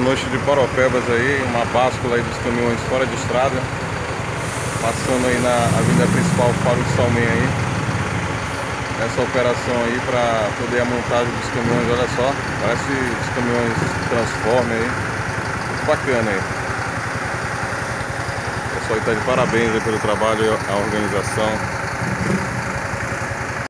noite de Paropebas aí, uma báscula aí dos caminhões fora de estrada, passando aí na avenida principal Faro de Salmen aí. Essa operação aí para poder a montagem dos caminhões, olha só, parece os caminhões Transformer aí, muito bacana aí. O pessoal está de parabéns aí pelo trabalho e a organização.